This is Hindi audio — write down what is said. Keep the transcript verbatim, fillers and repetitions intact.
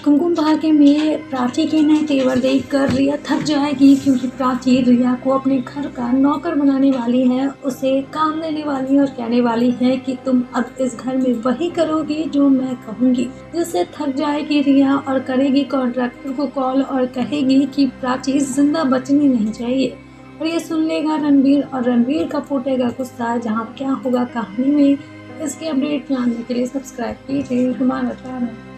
कुमकुम भाग्य में प्राची के नए तेवर देखकर रिया थक जाएगी, क्योंकि प्राची रिया को अपने घर का नौकर बनाने वाली है, उसे काम देने वाली है और कहने वाली है कि तुम अब इस घर में वही करोगी जो मैं कहूँगी। जिससे थक जाएगी रिया और करेगी कॉन्ट्रैक्टर को कॉल और कहेगी कि प्राची जिंदा बचनी नहीं चाहिए। और ये सुन लेगा रणवीर और रणवीर का फूटेगा गुस्सा। जहाँ क्या होगा कहानी में, इसके अपडेट जानने के लिए सब्सक्राइब कीजिए हमारा चैनल।